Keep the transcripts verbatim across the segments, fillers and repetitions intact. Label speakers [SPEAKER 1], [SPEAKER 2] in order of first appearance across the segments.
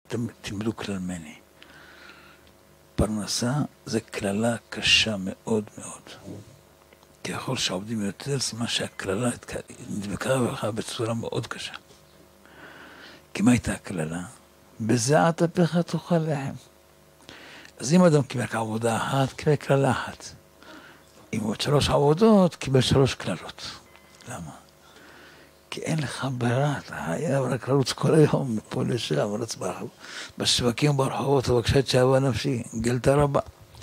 [SPEAKER 1] תלמדו כלל מני. פרנסה זה כללה קשה מאוד מאוד. ככל שעובדים יותר, סימן שהכללה נדבקה בך בצורה מאוד קשה. כי מה הייתה הכללה? בזיעת אפיך תאכל לחם. אז אם אדם קיבל עבודה אחת, קיבל כללה אחת. אם עוד שלוש עבודות, קיבל שלוש כללות. למה? כי אין לך ברירה, אתה חייב רק לרוץ כל היום, מפה לשם, לרוץ בשווקים ברחובות, ובקשת שאהבה נפשי, גלתה רבה.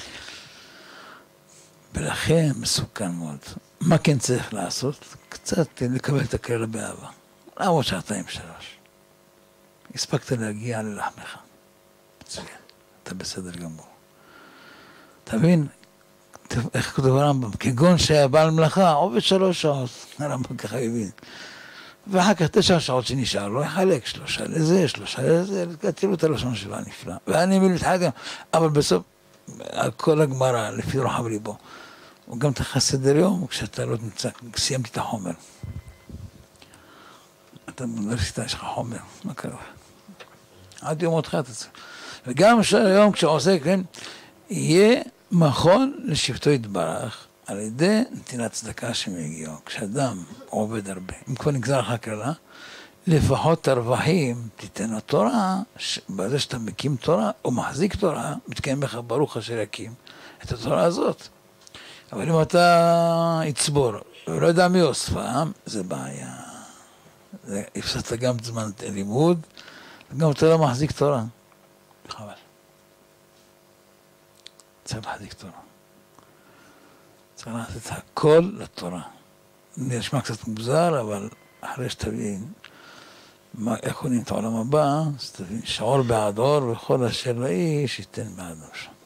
[SPEAKER 1] ולכן מסוכן מאוד. מה כן צריך לעשות? קצת לקבל את הכללה באהבה. לעבוד שעתיים שלוש. הספקת להגיע ללחמך. מצוין, אתה בסדר גמור. תבין, איך כתוב הרמב"ם? כגון שהיה בעל מלאכה, עובד שלוש שעות. הרמב"ם ככה הבין. ואחר כך תשע שעות שנשאר לו, יחלק שלושה לזה, שלושה לזה, תראו את הלשון שלו הנפלא. ואני מלתחד גם, אבל בסוף, על כל הגמרא, לפי רוחב ליבו, הוא גם תחס סדר יום, כשאתה לא נמצא, סיימתי את החומר. אתה באוניברסיטה, יש לך חומר, מה קרה? עד יום עוד חטא. וגם היום כשעושה, כן, יהיה מכון לשבטו יתברך, על ידי נתינת צדקה שמגיעו. כשאדם עובד הרבה, אם כבר נגזר לך כללה, לפחות את הרווחים תיתן לתורה, בזה שאתה מקים תורה, או מחזיק תורה, מתקיים בך ברוך אשר יקים את התורה הזאת. אבל אם אתה יצבור, ולא יודע מי אוספה, זה בעיה. הפסדת גם זמן לימוד, וגם אתה לא מחזיק תורה. חבל. צריך להחזיק תורה. צריך לעשות הכל לתורה. נשמע קצת מוזר, אבל אחרי שתבין איך קונים את העולם הבא, אז תבין שעור בעד עור, וכל אשר לאיש ייתן בעד עור.